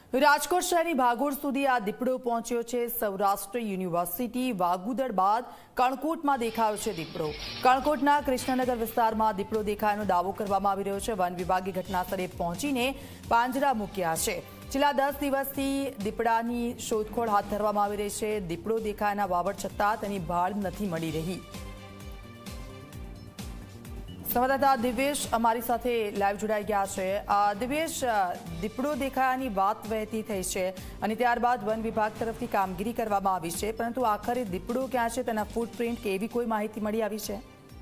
રાજકોટ શહેરની ભાગોળ સુધી આ દીપડો પહોંચ્યો છે। સૌરાષ્ટ્ર યુનિવર્સિટી વાગુદર બાદ કણકોટમાં દેખાયો છે દીપડો। કણકોટના કૃષ્ણનગર વિસ્તારમાં દીપડો દેખાયાનો દાવો કરવામાં આવી રહ્યો છે। વન વિભાગે ઘટનાસ્થળે પહોંચીને પાંજરા મૂક્યા છે। છેલ્લા 10 દિવસથી દીપડાની શોધખોળ હાથ ધરવામાં આવી રહી છે। દીપડો દેખાયાના વાવડ છતાં તેની ભાળ નથી મળી રહી। संवाददाता दिवेश अमारी साथे लाइव जोड़ाई गया है। दिवेश, दीपड़ो देखायानी बात वहेती थई छे अने त्यारबाद वन विभाग तरफथी कामगीरी करवामां आवी छे, परंतु आखरे दीपड़ो क्यां छे तेना फूटप्रिंट के एवी कोई माहिती मळी आवी छे?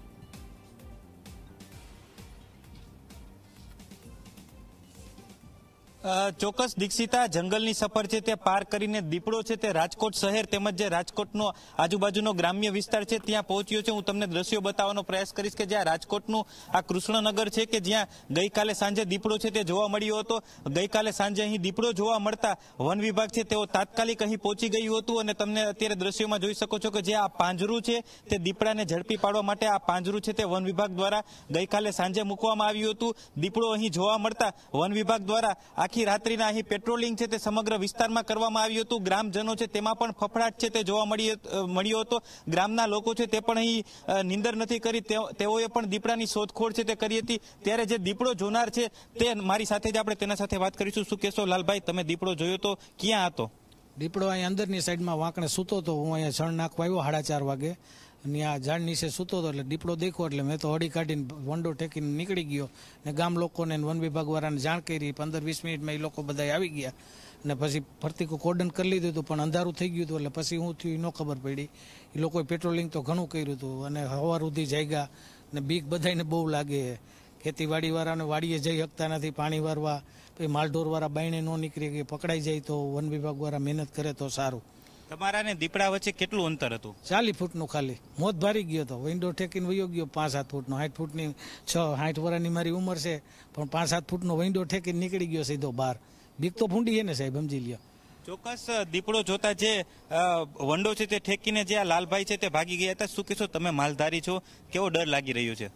ચોક્કસ દીક્ષિતા, જંગલની સફર છે તે પાર કરીને દીપડો છે તે રાજકોટ શહેર તેમજ જે રાજકોટનો આજુબાજુનો ગ્રામ્ય વિસ્તાર છે ત્યાં પહોંચ્યો છે। હું તમને દ્રશ્યો બતાવવાનો પ્રયાસ કરીશ કે જ્યાં રાજકોટનું આ કૃષ્ણનગર છે કે જ્યાં ગઈકાલે સાંજે દીપડો છે તે જોવા મળ્યો હતો। ગઈકાલે સાંજે અહીં દીપડો જોવા મળતા વન વિભાગ છે તેઓ તાત્કાલિક અહીં પહોંચી ગયું હતું અને તમને અત્યારે દ્રશ્યોમાં જોઈ શકો છો કે જે આ પાંજરું છે તે દીપડાને ઝડપી પાડવા માટે આ પાંજરું છે તે વન વિભાગ દ્વારા ગઈકાલે સાંજે મૂકવામાં આવ્યું હતું। દીપડો અહીં જોવા મળતા વન વિભાગ દ્વારા રાત્રિના અહીં પેટ્રોલિંગ છે તે સમગ્ર વિસ્તારમાં કરવામાં આવ્યું હતું। ગ્રામજનો છે તેમાં પણ ફફડાટ છે તે જોવા મળ્યો હતો। ગ્રામના લોકો છે તે પણ અહીં નિંદર નથી કરી, તેઓએ પણ દીપડાની શોધખોળ છે તે કરી હતી। ત્યારે જે દીપડો જોનાર છે તે મારી સાથે જ આપણે તેના સાથે વાત કરીશું। શું કહેશો લાલભાઈ, તમે દીપડો જોયો તો ક્યાં હતો? દીપડો અહીં અંદરની સાઈડમાં વાંકણે સૂતો હતો। હું અહીંયા છણ નાખવા આવ્યો 4:30 વાગે અને આ ઝાડ નીચે સૂતો હતો એટલે દીપડો દેખ્યો એટલે મેં તો હળી કાઢીને વંડો ટેકીને નીકળી ગયો ને ગામ લોકોને વન વિભાગ વાળાને જાણ કરી। 15-20 મિનિટમાં એ લોકો બધા આવી ગયા અને પછી ફરતી કોર્ડન કરી લીધું હતું, પણ અંધારું થઈ ગયું હતું એટલે પછી હું થયું ન ખબર પડી। એ લોકોએ પેટ્રોલિંગ તો ઘણું કર્યું હતું અને હવાર સુધી જાગ્યા ને બીક બધાને બહુ લાગે। ખેતીવાડી વાળાને વાડીએ જઈ શકતા નથી, પાણી વારવા, પછી માલઢોર વાળા બાયણે ન નીકળી ગઈ, પકડાઈ જાય તો વન વિભાગ વાળા મહેનત કરે તો સારું। તમારા ને દીપડા વચ્ચે કેટલું અંતર હતું? 40 ફૂટનું ખાલી। મોત ભારી ગયો હતો, વિન્ડો ઠેકીને વયો ગયો 5-7 ફૂટનો। 60 ફૂટની 60 વર્ષની મારી ઉંમર છે, પણ 5-7 ફૂટનો વિન્ડો ઠેકીને નીકળી ગયો સીધો બહાર। બીક તો ફૂંડી છે ને સાહેબ, સમજી લ્યો। ચોક્કસ દીપડો જોતા જે વંડો છે તે ઠેકીને જે આ લાલભાઈ છે તે ભાગી ગયા હતા। શું કહેશો, તમે માલધારી છો, કેવો ડર લાગી રહ્યો છે?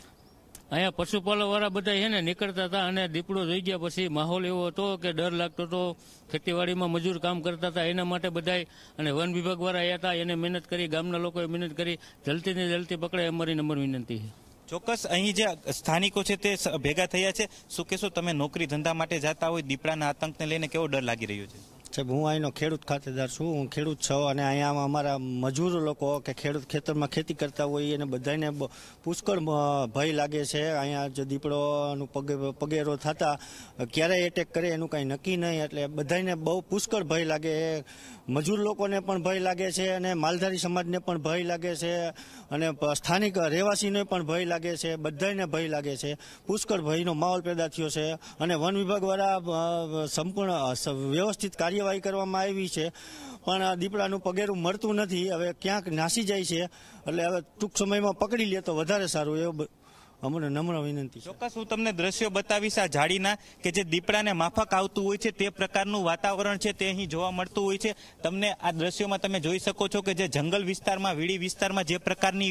અહીંયા પશુપાલક વાળા બધા છે ને નીકળતા હતા અને દીપડો જોઈ ગયા પછી માહોલ એવો હતો કે ડર લાગતો હતો। ખેતીવાડીમાં મજૂર કામ કરતા હતા એના માટે બધા, અને વન વિભાગ વાળા આવ્યા હતા, એને મહેનત કરી, ગામના લોકોએ મહેનત કરી, જલ્દી ને જલ્દી પકડે અમારી નંબર વિનંતી છે। ચોક્કસ અહીં જે સ્થાનિકો છે તે ભેગા થયા છે। શું કહેશો, તમે નોકરી ધંધા માટે જતા હોય, દીપડાના આતંકને લઈને કેવો ડર લાગી રહ્યો છે? સાહેબ, હું અહીંનો ખેડૂત ખાતેદાર છું, હું ખેડૂત છું અને અહીંયા અમારા મજૂર લોકો કે ખેડૂત ખેતરમાં ખેતી કરતા હોય એને બધાને પુષ્કળ ભય લાગે છે। અહીંયા જો દીપડોનું પગેરો થતા ક્યારે એટેક કરે એનું કાંઈ નક્કી નહીં, એટલે બધાને બહુ પુષ્કળ ભય લાગે। મજૂર લોકોને પણ ભય લાગે છે અને માલધારી સમાજને પણ ભય લાગે છે અને સ્થાનિક રહેવાસીને પણ ભય લાગે છે, બધાને ભય લાગે છે। પુષ્કળ ભયનો માહોલ પેદા થયો છે અને વન વિભાગ દ્વારા સંપૂર્ણ વ્યવસ્થિત કાર્યવાહી કરવામાં આવી છે, પણ દીપડાનું પગેરું મળતું નથી। હવે ક્યાંક નાસી જાય છે, એટલે હવે ટૂંક સમયમાં પકડી લે તો વધારે સારું, એવું અમને નમ્ર વિનંતી। ચોક્કસ હું તમને દ્રશ્યો બતાવીશ આ ઝાડીના કે જે દીપડાને માફક આવતું હોય છે તે પ્રકારનું વાતાવરણ છે તે અહીં જોવા મળતું હોય છે। તમને આ દ્રશ્યોમાં તમે જોઈ શકો છો કે જે જંગલ વિસ્તારમાં, વીડી વિસ્તારમાં જે પ્રકારની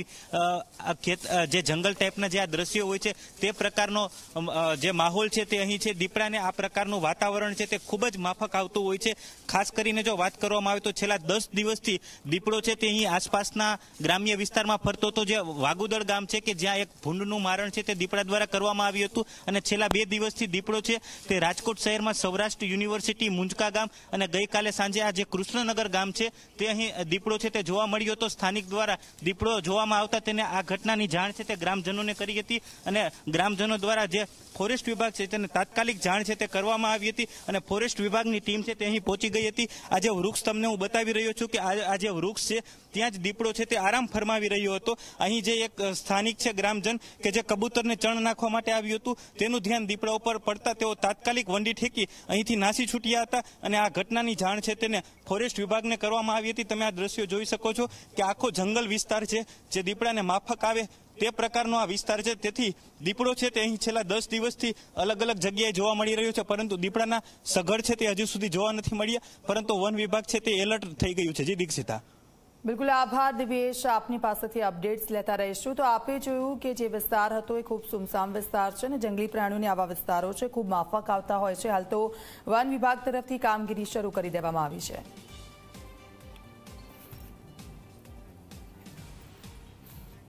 જે જંગલ ટાઈપના જે આ દ્રશ્યો હોય છે તે પ્રકારનો જે માહોલ છે તે અહીં છે। દીપડાને આ પ્રકારનું વાતાવરણ છે તે ખૂબ જ માફક આવતું હોય છે। ખાસ કરીને જો વાત કરવામાં આવે તો છેલ્લા 10 દિવસથી દીપડો છે તે અહીં આસપાસના ગ્રામ્ય વિસ્તારમાં ફરતો હતો। જે વાગુદળ ગામ છે કે જ્યાં એક ભૂંડનું મારણ છે તે દીપડા દ્વારા કરવામાં આવ્યું હતું અને છેલ્લા 2 દિવસથી દીપડો છે તે રાજકોટ શહેરમાં સૌરાષ્ટ્ર યુનિવર્સિટી મુંજકા ગામ અને ગઈકાલે સાંજે આ જે કૃષ્ણનગર ગામ છે તે અહીં દીપડો છે તે જોવા મળ્યો હતો। સ્થાનિક દ્વારા દીપડો જોવામાં આવતા તેને આ ઘટનાની જાણ છે તે ગ્રામજનોને કરી હતી અને ગ્રામજનો દ્વારા જે ફોરેસ્ટ વિભાગ છે તેને તાત્કાલિક જાણ છે તે કરવામાં આવી હતી અને ફોરેસ્ટ વિભાગની ટીમ છે તે અહીં પહોંચી ગઈ હતી। આ જે વૃક્ષ તમને હું બતાવી રહ્યો છું કે આ જે વૃક્ષ છે ત્યાં જ દીપડો છે તે આરામ ફરમાવી રહ્યો હતો। અહીં જે એક સ્થાનિક છે ગ્રામજન કે જે કબૂતરને ચણ નાખવા માટે આવ્યું હતું તેનું ધ્યાન દીપડા ઉપર પડતા તેઓ તાત્કાલિક વંડી ઠેકી અહીંથી નાસી છૂટ્યા હતા અને આ ઘટનાની જાણ છે તેને ફોરેસ્ટ વિભાગને કરવામાં આવી હતી। તમે આ દ્રશ્યો જોઈ શકો છો કે આખો જંગલ વિસ્તાર છે જે દીપડાને માફક આવે તે પ્રકારનો આ વિસ્તાર છે। તેથી દીપડો છે તે અહીં છેલ્લા 10 દિવસથી અલગ અલગ જગ્યાએ જોવા મળી રહ્યો છે, પરંતુ દીપડાના સઘળ છે તે હજુ સુધી જોવા નથી મળ્યા, પરંતુ વન વિભાગ છે તે એલર્ટ થઈ ગયું છે। જી દીક્ષિતા। બિલકુલ આભાર દિવ્યેશ, આપની પાસેથી અપડેટ્સ લેતા રહીશું. તો આપે જોયું કે જે વિસ્તાર હતો એ ખૂબ સુમસામ વિસ્તાર છે અને જંગલી પ્રાણીઓને આવા વિસ્તારો છે ખૂબ માફક આવતા હોય છે. હાલ તો વન વિભાગ તરફથી કામગીરી શરૂ કરી દેવામાં આવી છે.